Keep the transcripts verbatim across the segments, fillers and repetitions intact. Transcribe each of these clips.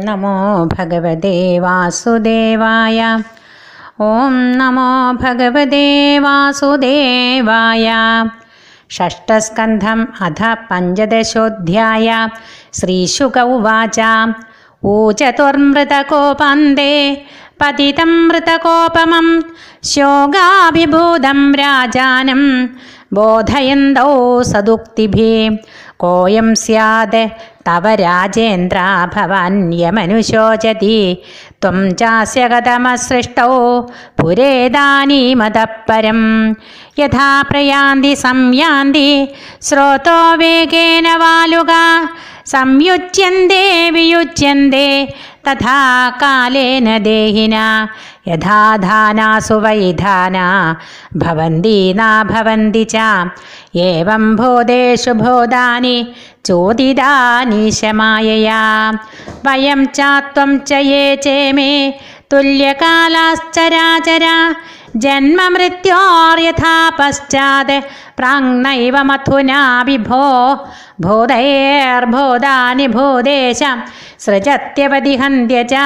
നമോ ഭഗവതേ വാസുദേവായ. ഓം നമോ ഭഗവതേ വാസുദേവായ. ഷഷ്ടസ്കന്ധം അധ പഞ്ചദശോധ്യായ. ശ്രീശുക ഉവാച. ഊചതുർമൃതകോപന്തേ പതിതം മൃതകോപമം ശോകാഭിഭൂതം രാജാനം ബോധയന്തൗ സദുക്തിഭിः. കോയം സ്യാത് തവ രാജേന്ദ്ര ഭവാന്യമനുശോചതി ത്വം ചാസ്യ കഥമസൃഷ്ടൗ പുരേദാനീമതഃ പരം. യഥാ പ്രയാന്തി സംയാന്തി സ്രോതോ വേഗേന വാലുകാ സംയുജ്യന്തെ വിയുജ്യന്തെ തഥാ കാലേന ദേഹിന. യഥാ ധാനാസു വൈ ധാനാ ഭവന്തി ന ഭവന്തി ച ഏവം ഭൂതേഷു ഭൂതാനി ചോദിതാനീശ മായയാ. വയം ച ത്വം ച യേ ചേമേ തുല്യകാലാശ്ചരാചരാ ജന്മമൃത്യോർയഥാ പശ്ചാത് പ്രാങ്നൈവ മഥുനാ വിഭോ ഭൂതൈർഭൂതാനി ഭൂതേശ സൃജത്യവതിഹന്ത്യ ച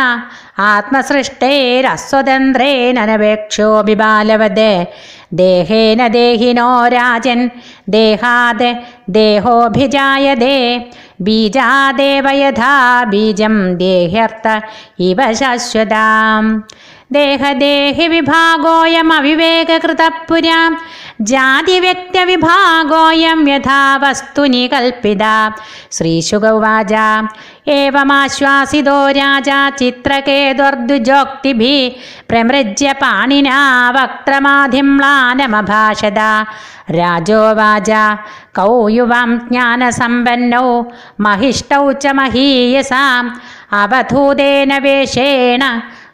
ആത്മസൃഷ്ടൈരസ്വതന്ത്രേന നവേക്ഷോ ബിബാലവദ്. ദേഹേന ദേഹിനോ രാജൻ ദേഹാത് ദേഹോഭിജായതേ. ബീജാദേവ യഥാ ബീജം ദേഹ്യർത്ഥ ഇവ ശാശ്വതാം. ദേഹദേഹി വിഭാഗോയം അവിവേകകൃതഃ പുരാ ജാതിവ്യക്തവിഭാഗോയം യഥാ വസ്തുനി കൽപ്പിതാ. ശ്രീശുക ഉവാച. ഏവമാശ്വാസിതോ രാജാ ചിത്രകേതുർദ്വിജോക്തിഭിः പ്രമൃജ്യ പാണിനാ വക്ത്രമാധിമ്ലാനമഭാഷത. രാജോവാച. കൗ യുവാം ജ്ഞാനസമ്പന്നൗ മഹിഷ്ടൗ ച മഹീയസാം അവധൂതേന വേഷേണ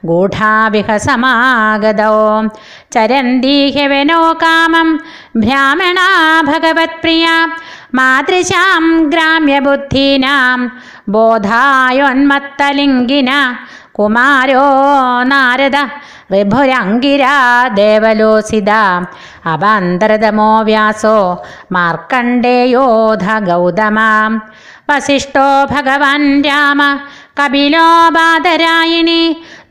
ഗൂഢാവിഹസമാഗതോ. ചരന്തീഹ്യവനോ കാമം ഭ്രാമണാ ഭഗവത്പ്രിയാ മാതൃശാം ഗ്രാമ്യബുദ്ധീനാം ബോധായോന്മത്തലിംഗിന. കുമാരോ നാരദ ഋഭുരംഗിരാ ദേവലോസിത. അവാന്തരതമോ വ്യാസോ മാർക്കണ്ഡേയോധ ഗൗതമ. വസിഷ്ഠോ ഭഗവാൻ രാമ കപിലോ ബാദരായണി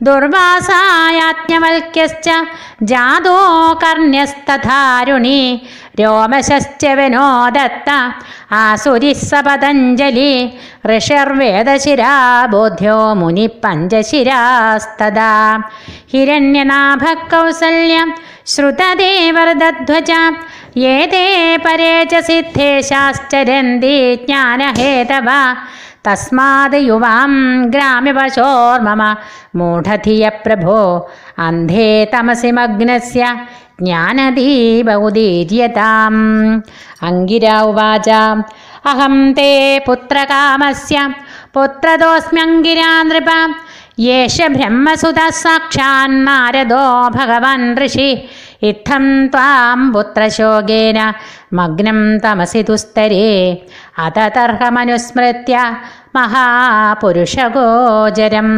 ദുർവാസായാജ്ഞവൽക്യശ്ച ജാതോ കർണ്യസ്തഥാരുണി. രോമശശ്ച വനോ ദത്ത ആസുരിഃ സ പതഞ്ജലി. ഋഷിർവേദശിരാ ബോധ്യോ മുനി പഞ്ചശിരാസ്തദാ. ഹിരണ്യനാഭഃ കൗസല്യ ശ്രുതദേവരദധ്വജ. ഏതേ പരേ ച സിദ്ധേശാശ്ചരന്തി ജ്ഞാനഹേതവ. തസ്മാത് യുവാം ഗ്രാമ്യപശോർമമ മൂഢധിയ പ്രഭോ. അന്ധേ തമസി മഗ്നസ്യ ജ്ഞാനദീപ ഉദീര്യതാം. അംഗിരാ ഉവാച. അഹം തേ പുത്രകാമസ്യ പുത്രദോസ്മ്യംഗിരാ നൃപ. യേഷ ബ്രഹ്മസുതഃ സാക്ഷാൻ നാരദോ ഭഗവാൻ ഋഷി. ഇത്തം ത്വാം പുത്രശോകേന മഗ്നം തമസി ദുസ്തരേ. അതതർഹമനുസ്മൃത്യ മഹാപുരുഷഗോചരം.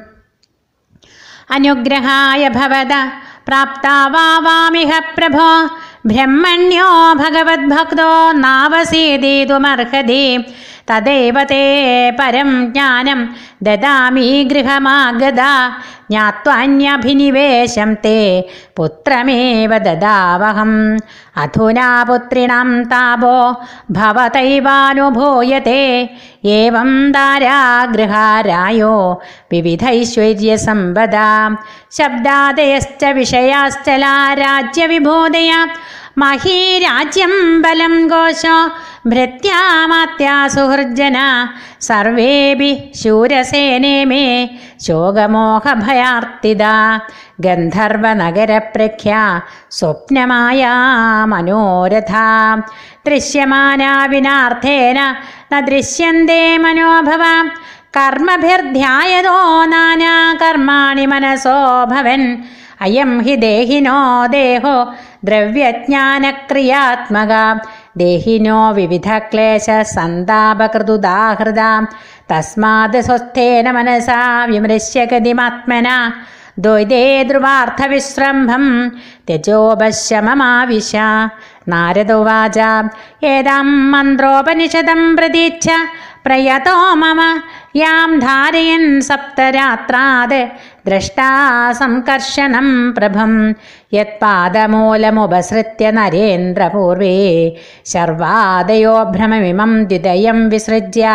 അനുഗ്രഹായ ഭവത പ്രാപ്താ വാവാമിഹ പ്രഭോ. ബ്രഹ്മണ്യോ ഭഗവദ്ഭക്തോ നാവസീദിതുമർഹതി. തദേവ തേ പരം ജ്ഞാനം ദദാമി ഗൃഹമാഗതാ. ജ്ഞാത്വാന്യഭിനിവേശം തേ പുത്രമേവ ദദാവഹം. അധുനാ പുത്രിണം താപോ ഭവതൈവാനുഭൂയത്തെ. ഏവം ദാരാഗൃഹാരായോ വിവിധൈശ്വര്യസമ്പദാ. ശബ്ദാദയശ്ച വിഷയാശ്ചലാ രാജ്യവിഭൂതയ. മഹീരാജ്യം ബലം ഘോഷോ ഭൃത്യാമാത്യാ സുഹൃജന. സർവേപി ശൂരസേനേ മേ ശോകമോഹഭയാർത്തിതാ. ഗന്ധർവനഗരപ്രഖ്യാ സ്വപ്നമായാ മനോരഥ. ദൃശ്യമാനാ വിനാർത്ഥേന ന ദൃശ്യന്തേ മനോഭവ. കർമ്മഭിർധ്യായതോ നാനാ കർമാണി മനസോ ഭവൻ. അയം ഹി ദേഹിനോ ദേഹോ ദ്രവ്യജ്ഞാനക്രിയാത്മക. ദേഹിനോ വിവിധക്ലേശ സന്താപകൃതുദാഹൃത. തസ്മാത് സ്വസ്ഥേന മനസാ വിമൃശ്യ ഗതിമാത്മന. ദ്വൈതേ ധ്രുവാർത്ഥവിശ്രംഭം ത്യജോപശമമാവിശ. നാരദുവാച ഏതാം മന്ത്രോപനിഷദം പ്രതീച്ഛ പ്രയതോ മമ യാം ധാരയൻ സപ്തരാത്രാത് ദ്രഷ്ടാ സംകർഷണം പ്രഭം യത്പാദമൂലമുപസൃത്യ നരേന്ദ്രപൂർവേ ശർവാദയോ ഭ്രമമിമം ദ്വിതയം വിസൃജ്യ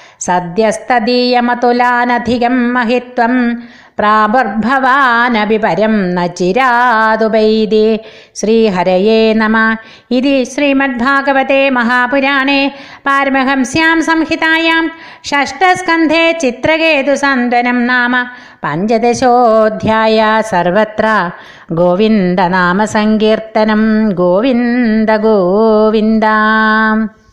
സദ്യസ്തദീയമതുലാനധികം മഹിത്വം പ്രാദുർഭവാനപി പരം ന ചിരാതുപൈതി. ശ്രീഹരയേ നമ. ഇതി ശ്രീമദ്ഭാഗവതേ മഹാപുരാണേ പാരമഹംസ്യാം സംഹിതായാം ഷഷ്ഠസ്കന്ധേ ചിത്രകേതുസാന്ത്വനം നാമ പഞ്ചദശോऽധ്യായ. സർവത്ര ഗോവിന്ദനാമസങ്കീർത്തനം. ഗോവിന്ദ ഗോവിന്ദ.